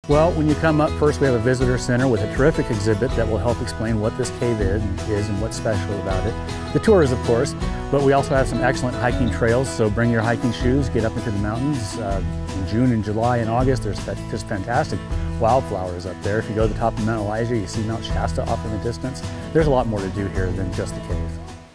Well, when you come up, first we have a visitor center with a terrific exhibit that will help explain what this cave is and what's special about it. The tours, of course, but we also have some excellent hiking trails, so bring your hiking shoes, get up into the mountains. In June and July and August, there's just fantastic wildflowers up there. If you go to the top of Mount Elijah, you see Mount Shasta off in the distance. There's a lot more to do here than just the cave.